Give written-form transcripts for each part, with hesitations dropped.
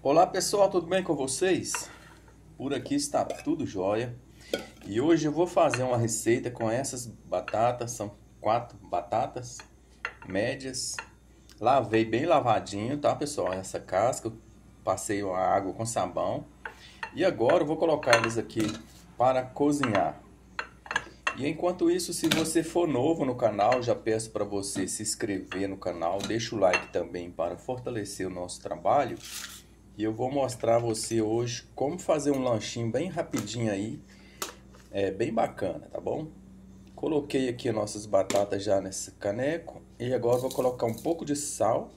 Olá pessoal, tudo bem com vocês? Por aqui está tudo jóia. E hoje eu vou fazer uma receita com essas batatas. São 4 batatas médias. Lavei bem lavadinho, tá pessoal? Essa casca, eu passei a água com sabão. E agora eu vou colocar elas aqui para cozinhar. E enquanto isso, se você for novo no canal, já peço para você se inscrever no canal. Deixa o like também para fortalecer o nosso trabalho. E eu vou mostrar a você hoje como fazer um lanchinho bem rapidinho aí. É bem bacana, tá bom? Coloquei aqui as nossas batatas já nesse caneco. E agora vou colocar um pouco de sal.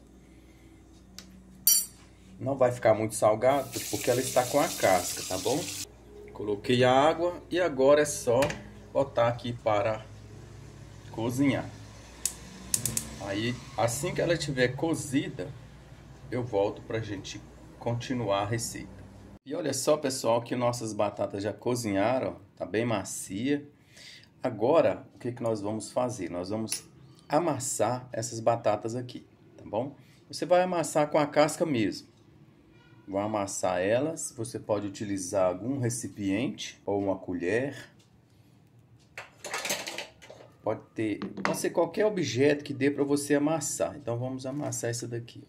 Não vai ficar muito salgado porque ela está com a casca, tá bom? Coloquei a água e agora é só botar aqui para cozinhar. Aí assim que ela estiver cozida, eu volto pra gente continuar a receita. E olha só pessoal, que nossas batatas já cozinharam, tá bem macia. Agora o que nós vamos fazer? Nós vamos amassar essas batatas aqui, tá bom? Você vai amassar com a casca mesmo. Vou amassar elas, você pode utilizar algum recipiente ou uma colher. Pode ser qualquer objeto que dê para você amassar. Então vamos amassar essa daqui.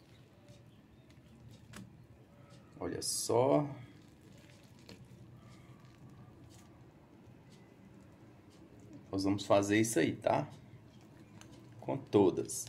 Olha só. Nós vamos fazer isso aí, tá? Com todas.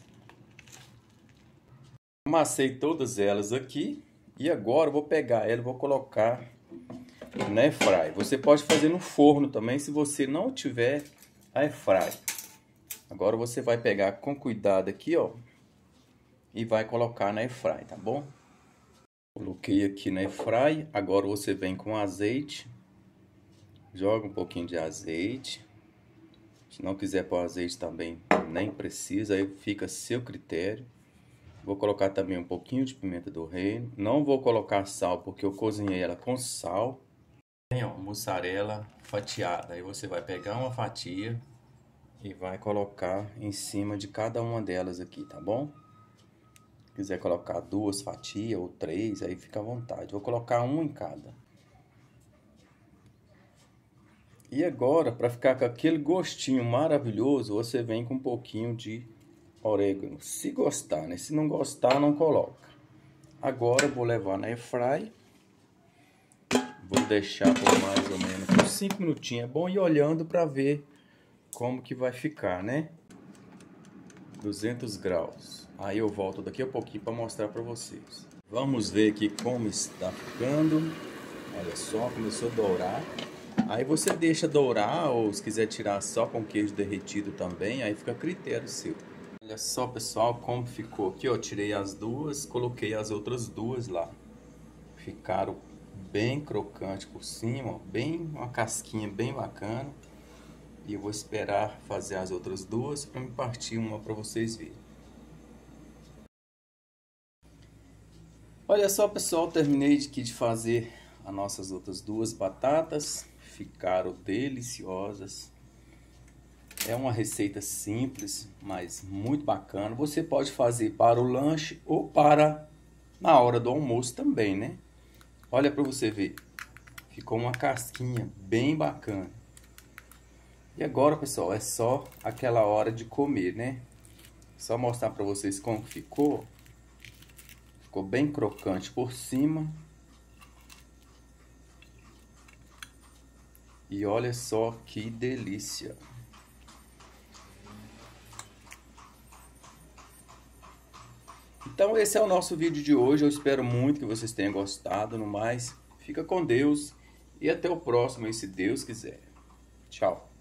Amassei todas elas aqui. E agora eu vou pegar ela e vou colocar na airfryer. Você pode fazer no forno também, se você não tiver airfryer. Agora você vai pegar com cuidado aqui, ó. E vai colocar na airfryer, tá bom? Coloquei aqui na airfryer. Agora você vem com azeite. Joga um pouquinho de azeite. Se não quiser pôr azeite também, nem precisa. Aí fica a seu critério. Vou colocar também um pouquinho de pimenta do reino. Não vou colocar sal porque eu cozinhei ela com sal. Tem, ó, mussarela fatiada. Aí você vai pegar uma fatia e vai colocar em cima de cada uma delas aqui, tá bom? Se quiser colocar 2 fatias ou 3, aí fica à vontade. Vou colocar uma em cada. E agora, para ficar com aquele gostinho maravilhoso, você vem com um pouquinho de orégano. Se gostar, né? Se não gostar, não coloca. Agora eu vou levar na airfryer. Vou deixar por mais ou menos uns 5 minutinhos. É bom ir olhando para ver como que vai ficar, né? 200 graus. Aí eu volto daqui a pouquinho para mostrar para vocês. Vamos ver aqui como está ficando. Olha só, começou a dourar. Aí você deixa dourar, ou se quiser tirar só com queijo derretido também, aí fica a critério seu. Olha só pessoal como ficou aqui, ó. Tirei as duas, coloquei as outras duas lá. Ficaram bem crocantes por cima, ó, bem uma casquinha bem bacana. E eu vou esperar fazer as outras duas para me partir uma para vocês verem. Olha só pessoal, terminei aqui de fazer as nossas outras duas batatas. Ficaram deliciosas. É uma receita simples, mas muito bacana. Você pode fazer para o lanche ou para na hora do almoço também, né? Olha para você ver. Ficou uma casquinha bem bacana. E agora, pessoal, é só aquela hora de comer, né? Só mostrar para vocês como ficou. Ficou bem crocante por cima. E olha só que delícia. Então esse é o nosso vídeo de hoje. Eu espero muito que vocês tenham gostado. No mais, fica com Deus. E até o próximo, se Deus quiser. Tchau.